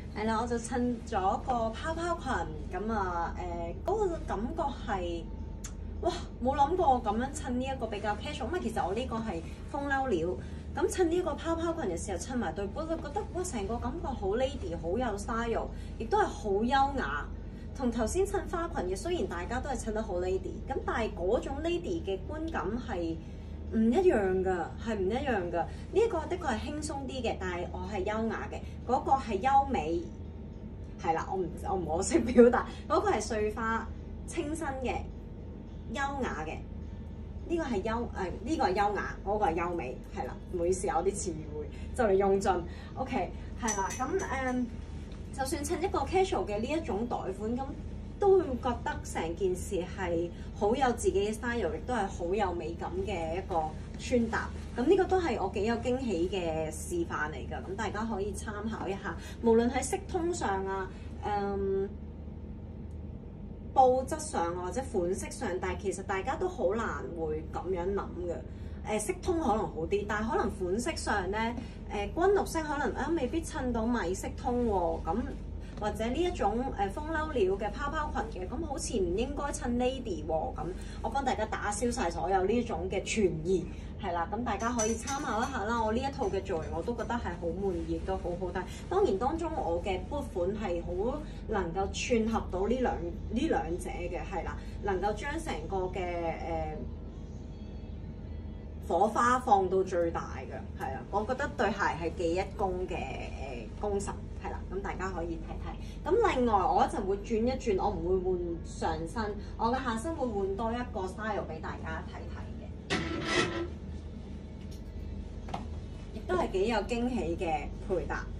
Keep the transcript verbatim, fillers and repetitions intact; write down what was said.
係啦，我就襯咗個泡泡裙，咁啊誒嗰個感覺係哇冇諗過咁樣襯呢一個比較 casual，因為其實我呢個係風褸料，咁襯呢個泡泡裙嘅時候襯埋對波，就覺得哇成個感覺好 lady， 好有 style， 亦都係好優雅。同頭先襯花裙嘅，雖然大家都係襯得好 lady， 咁但係嗰種 lady 嘅觀感係唔一樣㗎，係唔一樣㗎。呢、這、一個的確係輕鬆啲嘅，但係我係優雅嘅，嗰、那個係優美，係啦，我唔我唔好識表達，嗰、那個係碎花清新嘅優雅嘅，呢、這個係優誒呢個係優雅，嗰、那個係優美，係啦，唔好意思啊，我啲詞彙就嚟用盡 ，OK， 係啦，咁誒。嗯就算襯一個 casual 嘅呢一種袋款，咁都會覺得成件事係好有自己嘅 style，亦都係好有美感嘅一個穿搭。咁呢個都係我幾有驚喜嘅示範嚟㗎，咁大家可以參考一下。無論喺色通上啊、誒、嗯、布質上或者款式上，但係其實大家都好難會咁樣諗嘅。誒色通可能好啲，但係可能款式上咧，誒軍綠色可能啊未必襯到米色通喎，咁或者呢一種誒風褸料嘅泡泡裙嘅，咁好似唔應該襯 lady 喎，咁我幫大家打消晒所有呢種嘅傳言，係啦，咁大家可以參考一下啦。我呢一套嘅造型我都覺得係好滿意，亦都好好睇。當然當中我嘅 boot 款係好能夠串合到呢兩呢兩者嘅，係啦，能夠將成個嘅誒。呃火花放到最大嘅，係啊，我覺得對鞋係記一功嘅誒功臣，係啦，咁大家可以睇睇。咁另外我一陣會轉一轉，我唔會換上身，我嘅下身會換多一個 style 俾大家睇睇嘅，亦都係幾有驚喜嘅配搭。